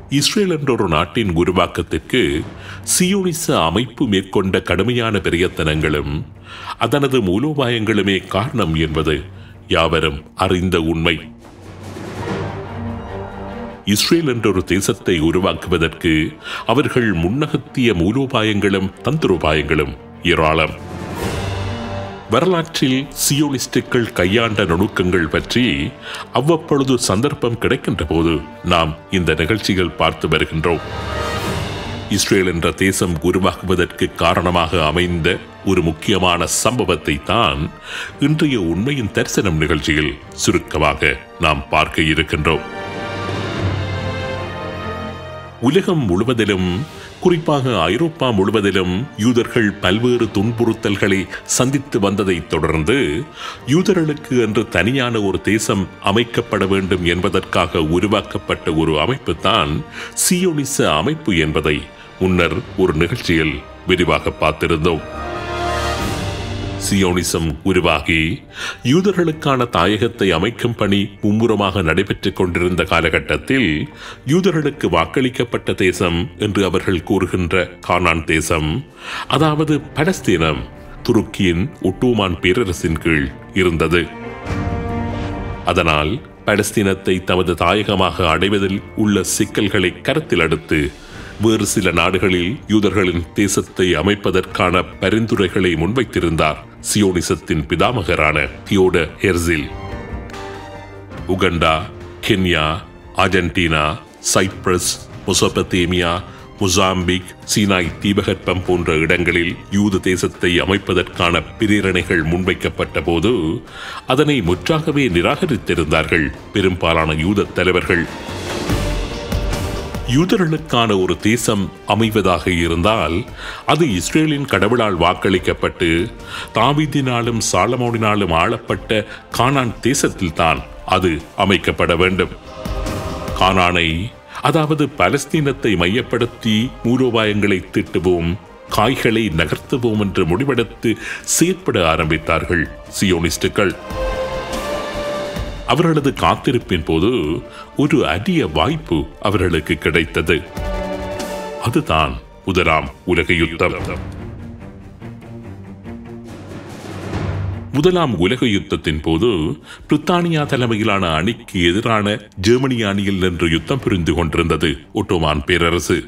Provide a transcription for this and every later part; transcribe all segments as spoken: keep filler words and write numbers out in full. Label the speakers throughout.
Speaker 1: Israel என்ற ஒரு நாட்டின் உருவாக்கத்திற்கு சியோனிச அமைப்பு மேற்கொண்ட கடுமையான பிரயத்தனங்களும் அதனது மூலோபாயங்களுமே காரணம் என்பது யாவரும் அறிந்த உண்மை. இஸ்ரேல் என்ற ஒரு தேசத்தை உருவாக்குவதற்கு அவர்கள் முன்னகத்திய மூலோபாயங்களும் தந்திரோபாயங்களும் ஏராளம். வரலாற்றில் சியோனிஸ்டுகள் கையாண்ட நுணுக்கங்கள் பற்றி அவ்வப்பொழுது சந்தர்ப்பம் கிடைக்கின்ற போது நாம் இந்த நிகழ்ச்சிகள் பார்த்து வருகின்றோம். இஸ்ரேல் என்ற தேசம் உருவாகுவதற்கு காரணமாக அமைந்த ஒரு முக்கியமான சம்பவத்தை தான் இன்றைய உண்மையின் தரிசனம் நிகழ்ச்சியில் சுருக்கமாக நாம் பார்க்க இருக்கின்றோம். உலகம் முழுவதிலும், குறிப்பாக ஐரோப்பா முழுவதிலும் யூதர்கள் பல்வேறு துன்புறுத்தல்களை சந்தித்து வந்ததை தொடர்ந்து யூதர்களுக்கு என்று தனியான ஒரு தேசம் அமைக்கப்பட வேண்டும் என்பதற்காக உருவாக்கப்பட்ட ஒரு அமைப்பு தான் சியோனிச அமைப்பு என்பதை முன்னர் ஒரு நிகழ்ச்சியில் விரிவாக பார்த்திருந்தோம். சியோனிசம் உருவாகி யூதர்களுக்கான தாயகத்தை அமைக்கும் பணி மும்முரமாக நடைபெற்றுக் கொண்டிருந்த காலகட்டத்தில் யூதர்களுக்கு வாக்களிக்கப்பட்ட தேசம் என்று அவர்கள் கூறுகின்ற கானான் தேசம், அதாவது பலஸ்தீனம், துருக்கியின் ஒட்டோமான் பேரரசின் கீழ் இருந்தது. அதனால் பலஸ்தீனத்தை தமது தாயகமாக அடைவதில் உள்ள சிக்கல்களை கருத்தில் அடுத்து வேறு சில நாடுகளில் யூதர்களின் தேசத்தை அமைப்பதற்கான பரிந்துரைகளை முன்வைத்திருந்தார் சியோனிசத்தின் பிதாமகரான Theodor Herzl. Uganda, Kenya, Argentina, Cyprus, Mesopotamia, Mozambique, Sinai தீபகற்பம் போன்ற இடங்களில் யூத தேசத்தை அமைப்பதற்கான பிரேரணைகள் முன்வைக்கப்பட்ட போது அதனை முற்றாகவே நிராகரித்திருந்தார்கள் பெரும்பாலான யூத தலைவர்கள். யூதர்களுக்கான ஒரு தேசம் அமைவதாக இருந்தால் அது இஸ்ரேலின் கடவுளால் வாக்களிக்கப்பட்டு தாவீதினாலும் சாலமோனினாலும் ஆளப்பட்ட கானான் தேசத்தில் தான் அது அமைக்கப்பட வேண்டும். கானானை, அதாவது பலஸ்தீனத்தை மையப்படுத்தி மூலோபாயங்களை திட்டுவோம், காய்களை நகர்த்துவோம் என்று முடிவெடுத்து செயற்பட ஆரம்பித்தார்கள் சியோனிஸ்டுகள். அவர்களது காத்திருப்பின் போது ஒரு அரிய வாய்ப்பு அவர்களுக்கு கிடைத்தது. அதுதான் முதலாம் உலக யுத்தம். முதலாம் உலக யுத்தத்தின் போது பிரித்தானியா தலைமையிலான அணிக்கு எதிரான ஜெர்மனி அணியில் நின்று யுத்தம் புரிந்து கொண்டிருந்தது ஒட்டோமான் பேரரசு.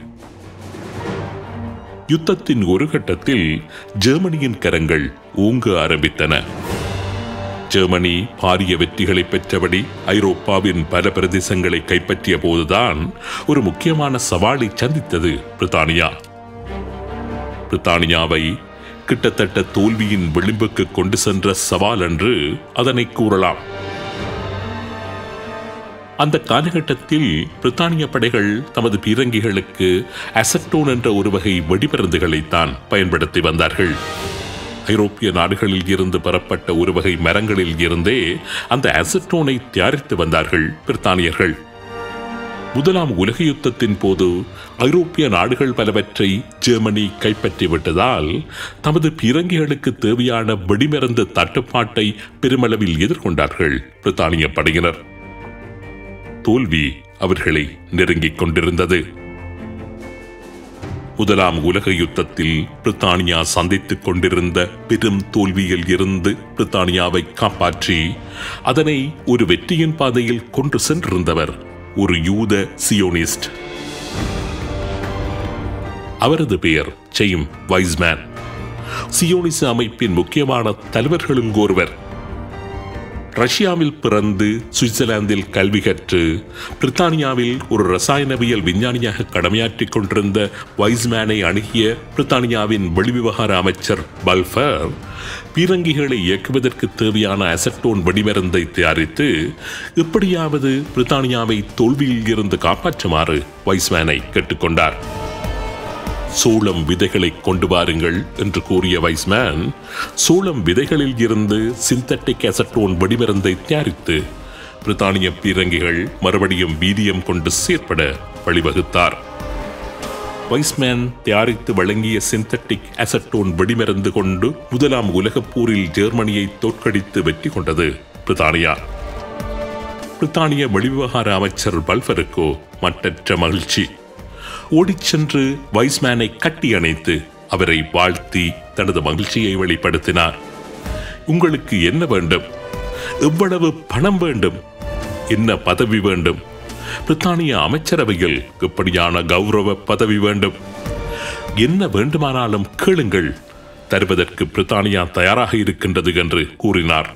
Speaker 1: யுத்தத்தின் ஒரு கட்டத்தில் ஜெர்மனியின் கரங்கள் ஓங்க ஆரம்பித்தன. ஜெர்மனி பாரிய வெற்றிகளை பெற்றபடி ஐரோப்பாவின் பல பிரதேசங்களை கைப்பற்றிய போதுதான் ஒரு முக்கியமான சவாலை சந்தித்தது பிரித்தானியா. பிரித்தானியாவை கிட்டத்தட்ட தோல்வியின் விளிம்புக்கு கொண்டு சென்ற சவால் என்று அதனை கூறலாம். அந்த காலகட்டத்தில் பிரித்தானிய படைகள் தமது பீரங்கிகளுக்கு அசட்டோன் என்ற ஒரு வகை வெடிமருந்துகளைத்தான் பயன்படுத்தி வந்தார்கள். ஐரோப்பிய நாடுகளில் இருந்து பெறப்பட்ட ஒரு வகை மரங்களில் இருந்தே அந்த அசட்டோனை தயாரித்து வந்தார்கள் பிரித்தானியர்கள். முதலாம் உலக யுத்தத்தின் போது ஐரோப்பிய நாடுகள் பலவற்றை ஜெர்மனி கைப்பற்றிவிட்டதால் தமது பீரங்கிகளுக்கு தேவையான வெடிமருந்து தட்டுப்பாட்டை பெருமளவில் எதிர்கொண்டார்கள் பிரித்தானிய படையினர். தோல்வி அவர்களை நெருங்கிக் கொண்டிருந்தது. முதலாம் உலக யுத்தத்தில் பிரித்தானியா சந்தித்துக் கொண்டிருந்த பெரும் தோல்வியில் இருந்து பிரித்தானியாவை காப்பாற்றி அதனை ஒரு வெற்றியின் பாதையில் கொண்டு சென்றிருந்தவர் ஒரு யூத சியோனிஸ்ட். அவரது பெயர் செயிம் வைஸ்மேன். சியோனிச அமைப்பின் முக்கியமான தலைவர்களும் ஒருவர். ரஷ்யாவில் பிறந்து சுவிட்சர்லாந்தில் கல்வி கற்று பிரித்தானியாவில் ஒரு ரசாயனவியல் விஞ்ஞானியாக கடமையாற்றிக் கொண்டிருந்த வைஸ்மேனை அணுகிய பிரித்தானியாவின் வெளிவிவகார அமைச்சர் பல்ஃபர் பீரங்கிகளை இயக்குவதற்கு தேவையான அசட்டோன் வெடிமருந்தை தயாரித்து எப்படியாவது பிரித்தானியாவை தோல்வியில் இருந்து காப்பாற்றுமாறு வைஸ்மேனை கேட்டுக்கொண்டார். சோளம் விதைகளை கொண்டு வாருங்கள் என்று கூறிய வைஸ்மேன் சோளம் விதைகளில் இருந்து சிந்தட்டிக் அசட்டோன் வெடிமருந்தை தயாரித்து பிரித்தானிய பீரங்கிகள் மறுபடியும் வீரியம் கொண்டு செயற்பட வழிவகுத்தார். வைஸ்மேன் தயாரித்து வழங்கிய சிந்தட்டிக் அசட்டோன் வெடிமருந்து கொண்டு முதலாம் உலகப் போரில் ஜெர்மனியை தோற்கடித்து வெற்றி கொண்டது பிரித்தானியா. பிரித்தானிய வெளிவிவகார அமைச்சர் பல்ஃபருக்கோ மட்டற்ற மகிழ்ச்சி. ஓடிச் சென்று வைஸ்மேனை கட்டி அணைத்து அவரை வாழ்த்தி தனது மகிழ்ச்சியை வெளிப்படுத்தினார். உங்களுக்கு என்ன வேண்டும்? எவ்வளவு பணம் வேண்டும்? என்ன பதவி வேண்டும்? பிரித்தானிய அமைச்சரவையில் எப்படியான கௌரவ பதவி வேண்டும்? என்ன வேண்டுமானாலும் கேளுங்கள், தருவதற்கு பிரித்தானியா தயாராக இருக்கின்றது என்று கூறினார்.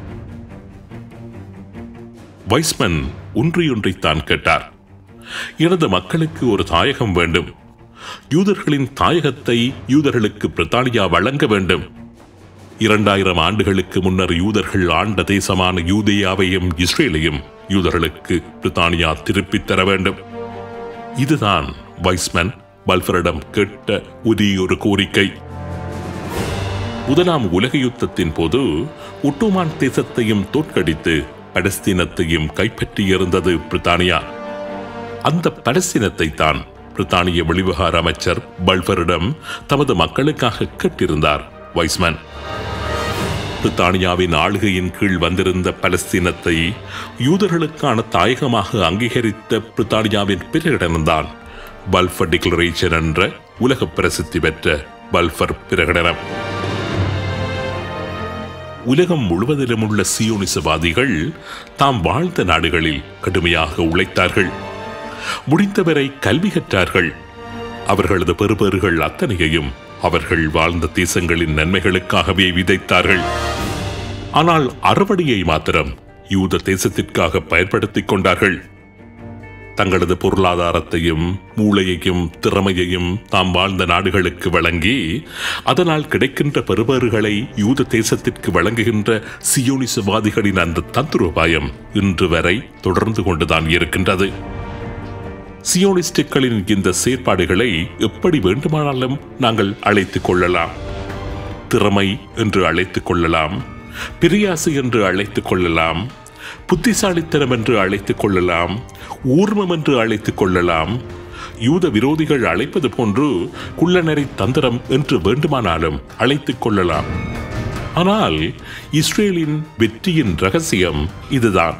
Speaker 1: வைஸ்மன் ஒன்றையொன்றைத்தான் கேட்டார். எனது மக்களுக்கு ஒரு தாயகம் வேண்டும். யூதர்களின் தாயகத்தை யூதர்களுக்கு பிரித்தானியா வழங்க வேண்டும். இரண்டாயிரம் ஆண்டுகளுக்கு முன்னர் யூதர்கள் ஆண்ட தேசமான யூதேயாவையும் இஸ்ரேலையும் யூதர்களுக்கு பிரித்தானியா திருப்பித் தர வேண்டும். இதுதான் வைஸ்மன் பல்ஃபரிடம் கேட்ட ஒரே ஒரு கோரிக்கை. முதலாம் உலக யுத்தத்தின் போது ஒட்டோமான் தேசத்தையும் தோற்கடித்து பலஸ்தீனத்தையும் கைப்பற்றியிருந்தது பிரித்தானியா. அந்த பலஸ்தீனத்தை தான் பிரித்தானிய வெளிவிவகார அமைச்சர் பல்ஃபரிடம் தமது மக்களுக்காக கேட்டிருந்தார் வைஸ்மன். பிரித்தானியாவின் ஆளுகையின் கீழ் வந்திருந்த பலஸ்தீனத்தை யூதர்களுக்கான தாயகமாக அங்கீகரித்த பிரித்தானியாவின் பிரகடனம்தான் பல்ஃபர் டிக்ளரேஷன் என்ற உலக பிரசித்தி பெற்ற பல்ஃபர் பிரகடனம். உலகம் முழுவதிலும் உள்ள சியோனிசவாதிகள் தாம் வாழ்ந்த நாடுகளில் கடுமையாக உழைத்தார்கள். முடிந்தவரை கல்வி கற்றார்கள். அவர்களது பெறுபேறுகள் அத்தனையையும் அவர்கள் வாழ்ந்த தேசங்களின் நன்மைகளுக்காகவே விதைத்தார்கள். ஆனால் அறுவடையை மாத்திரம் யூத தேசத்திற்காக பயன்படுத்திக் கொண்டார்கள். தங்களது பொருளாதாரத்தையும் மூளையையும் திறமையையும் தாம் வாழ்ந்த நாடுகளுக்கு வழங்கி அதனால் கிடைக்கின்ற பெறுபேறுகளை யூத தேசத்திற்கு வழங்குகின்ற சியோனிசவாதிகளின் அந்த தந்திரோபாயம் இன்று வரை தொடர்ந்து கொண்டுதான் இருக்கின்றது. சியோனிஸ்டுகளின் இந்த செயற்பாடுகளை எப்படி வேண்டுமானாலும் நாங்கள் அழைத்துக் கொள்ளலாம். திறமை என்று அழைத்துக் கொள்ளலாம், பிரியாசு என்று அழைத்துக் கொள்ளலாம், புத்திசாலித்தனம் என்று அழைத்துக் கொள்ளலாம், ஊர்மம் என்று அழைத்துக் கொள்ளலாம், யூத விரோதிகள் அழைப்பது போன்று குள்ளநெறி தந்திரம் என்று வேண்டுமானாலும் அழைத்துக் கொள்ளலாம். ஆனால் இஸ்ரேலின் வெற்றியின் ரகசியம் இதுதான்.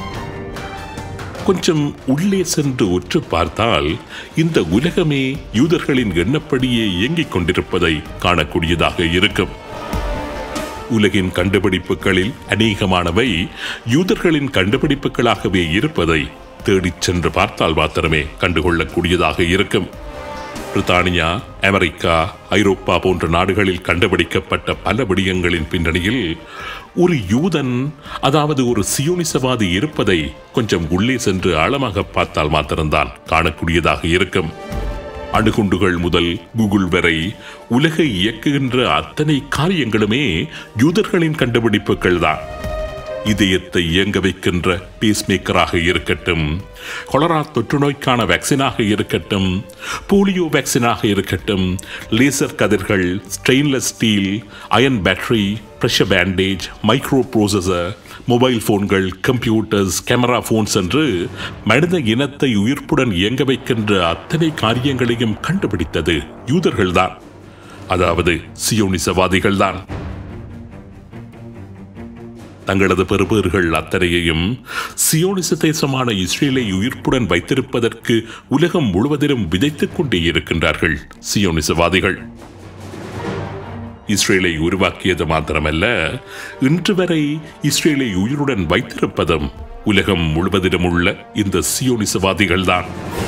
Speaker 1: கொஞ்சம் உள்ளே சென்று உற்று பார்த்தால் இந்த உலகமே யூதர்களின் எண்ணப்படியே இயங்கிக் கொண்டிருப்பதை காணக்கூடியதாக இருக்கும். உலகின் கண்டுபிடிப்புகளில் அநேகமானவை யூதர்களின் கண்டுபிடிப்புகளாகவே இருப்பதை தேடிச் சென்று பார்த்தால் மாத்திரமே கண்டுகொள்ளக்கூடியதாக இருக்கும். பிரித்தானியா, அமெரிக்கா, ஐரோப்பா போன்ற நாடுகளில் கண்டுபிடிக்கப்பட்ட பல விடயங்களின் பின்னணியில் ஒரு யூதன், அதாவது ஒரு சியோனிசவாதி இருப்பதை கொஞ்சம் உள்ளே சென்று ஆழமாக பார்த்தால் மாத்திரம்தான் காணக்கூடியதாக இருக்கும். அணுகுண்டுகள் முதல் கூகுள் வரை உலகை இயக்குகின்ற அத்தனை காரியங்களுமே யூதர்களின் கண்டுபிடிப்புகள் தான். இதயத்தை இயங்க வைக்கின்ற பேஸ்மேக்கராக இருக்கட்டும், கொலரா தொற்று நோய்க்கான வேக்சினாக இருக்கட்டும், போலியோ வேக்சினாக இருக்கட்டும், லேசர் கதிர்கள், stainless steel, iron battery, pressure bandage, micro processor, mobile போன்கள், கம்ப்யூட்டர்ஸ், கேமரா போன்ஸ் என்று மனித இனத்தை உயிர்ப்புடன் இயங்க வைக்கின்ற அத்தனை காரியங்களையும் கண்டுபிடித்தது யூதர்கள்தான், அதாவது சியோனிசவாதிகள்தான். தங்களது பெறுபேறுகள் அத்தனையையும் சியோனிச தேசமான இஸ்ரேலை உயிர்ப்புடன் வைத்திருப்பதற்கு உலகம் முழுவதிலும் விதைத்துக் கொண்டே இருக்கின்றார்கள் சியோனிசவாதிகள். இஸ்ரேலை உருவாக்கியது மாத்திரமல்ல, இன்று வரை இஸ்ரேலை உயிருடன் வைத்திருப்பதும் உலகம் முழுவதிலும் உள்ள இந்த சியோனிசவாதிகள்தான்.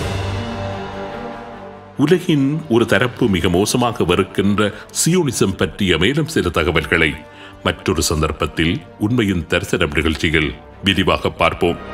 Speaker 1: உலகின் ஒரு தரப்பு மிக மோசமாக வெறுக்கின்ற சியோனிசம் பற்றிய மேலும் சில தகவல்களை மற்றொரு சந்தர்ப்பத்தில் உண்மையின் தரிசனம் நிகழ்ச்சியில் விரிவாக பார்ப்போம்.